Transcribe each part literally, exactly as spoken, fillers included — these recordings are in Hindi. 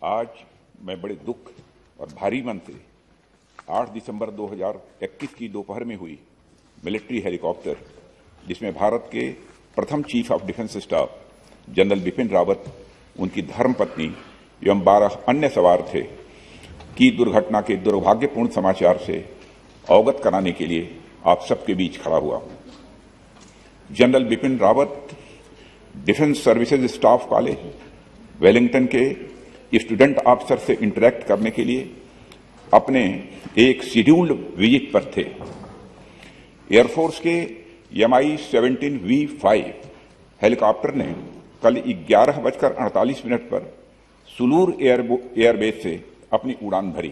आज मैं बड़े दुख और भारी मन से आठ दिसंबर दो हज़ार इक्कीस की दोपहर में हुई मिलिट्री हेलीकॉप्टर, जिसमें भारत के प्रथम chief of defence staff general Bipin Rawat, उनकी धर्मपत्नी एवं बारह अन्य सवार थे, की दुर्घटना के दुर्भाग्यपूर्ण समाचार से अवगत कराने के लिए आप सबके बीच खड़ा हुआ हूं। General Bipin Rawat defence services staff college Wellington के स्टूडेंट ऑफिसर से इंटरेक्ट करने के लिए अपने एक शेड्यूल्ड विजिट पर थे। एयरफोर्स के M I seventeen V five helicopter ने कल ग्यारह बजकर अड़तालीस मिनट पर सुलूर एयर एयरबेस से अपनी उड़ान भरी,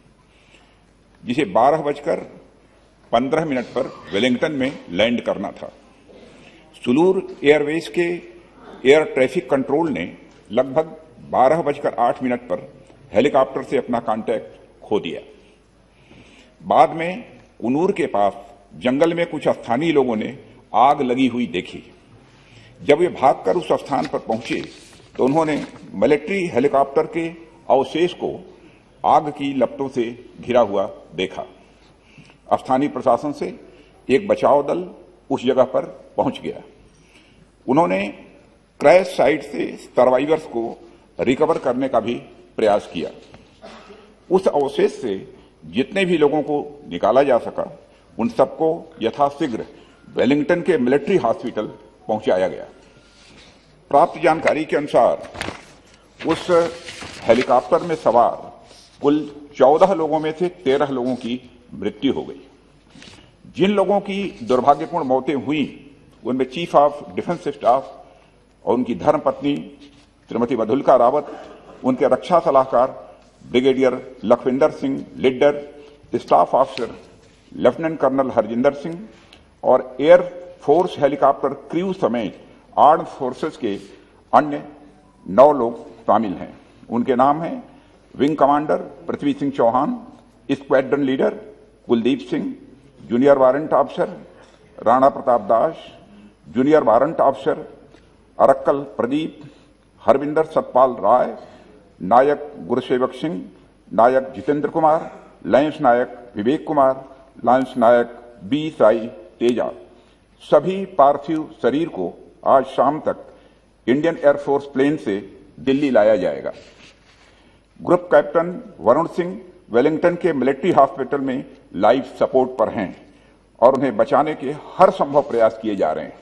जिसे बारह बजकर पंद्रह मिनट पर वेलिंगटन में लैंड करना था। सुलूर एयरबेस के एयर ट्रैफिक कंट्रोल ने लगभग बारह बजकर आठ मिनट पर हेलीकॉप्टर से अपना कांटेक्ट खो दिया। बाद में कुनूर के पास जंगल में कुछ स्थानीय लोगों ने आग लगी हुई देखी। जब वे भागकर उस स्थान पर पहुंचे तो उन्होंने मिलिट्री हेलीकॉप्टर के अवशेष को आग की लपटों से घिरा हुआ देखा। स्थानीय प्रशासन से एक बचाव दल उस जगह पर पहुंच गया। उन्होंने क्रैश साइट से सर्वाइवर्स को रिकवर करने का भी प्रयास किया। उस अवशेष से जितने भी लोगों को निकाला जा सका, उन सबको यथाशीघ्र वेलिंगटन के मिलिट्री हॉस्पिटल पहुंचाया गया। प्राप्त जानकारी के अनुसार उस हेलीकॉप्टर में सवार कुल चौदह लोगों में से तेरह लोगों की मृत्यु हो गई। जिन लोगों की दुर्भाग्यपूर्ण मौतें हुई उनमें चीफ ऑफ डिफेंस स्टाफ और उनकी धर्मपत्नी श्रीमती मधुलिका रावत, उनके रक्षा सलाहकार brigadier Lakhwinder Singh Lidder, staff officer lieutenant colonel Harjinder Singh और एयर फोर्स हेलीकॉप्टर क्रू समेत आर्म्ड फोर्सेस के अन्य नौ लोग शामिल हैं। उनके नाम हैं wing commander Prithvi Singh Chauhan, squadron leader Kuldeep Singh, junior warrant officer Rana Pratap Das, junior warrant officer Arakkal Pradeep, Harvinder Satpal Rai, Naik Gurusewak Singh, Naik Jitendra Kumar, lance Naik Vivek Kumar, lance Naik B Sai Teja. सभी पार्थिव शरीर को आज शाम तक इंडियन एयरफोर्स प्लेन से दिल्ली लाया जाएगा। Group captain Varun Singh Wellington के मिलिट्री हॉस्पिटल में लाइफ सपोर्ट पर हैं और उन्हें बचाने के हर संभव प्रयास किए जा रहे हैं।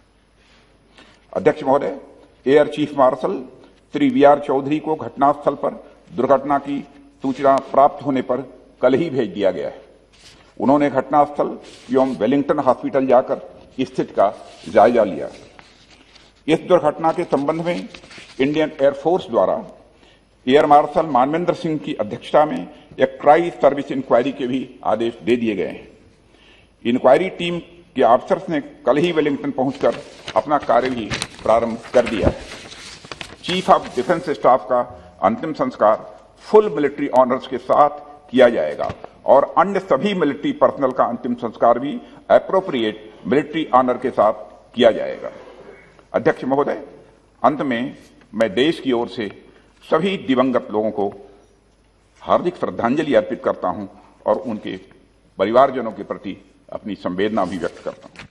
अध्यक्ष महोदय, air chief marshal Shri V R Chaudhari को घटनास्थल पर दुर्घटना की सूचना प्राप्त होने पर कल ही भेज दिया गया है। उन्होंने घटनास्थल एवं वेलिंगटन हॉस्पिटल जाकर स्थिति का जायजा लिया। इस दुर्घटना के संबंध में इंडियन एयरफोर्स द्वारा एयर मार्शल मानवेंद्र सिंह की अध्यक्षता में एक ट्राई सर्विस इंक्वायरी के भी आदेश दे दिए गए हैं। इंक्वायरी टीम के ऑफिसर्स ने कल ही वेलिंगटन पहुंचकर अपना कार्य भी प्रारंभ कर दिया है। चीफ ऑफ डिफेंस स्टाफ का अंतिम संस्कार फुल मिलिट्री ऑनर्स के साथ किया जाएगा और अन्य सभी मिलिट्री पर्सनल का अंतिम संस्कार भी एप्रोप्रिएट मिलिट्री ऑनर के साथ किया जाएगा। अध्यक्ष महोदय, अंत में मैं देश की ओर से सभी दिवंगत लोगों को हार्दिक श्रद्धांजलि अर्पित करता हूं और उनके परिवारजनों के प्रति अपनी संवेदना भी व्यक्त करता हूं।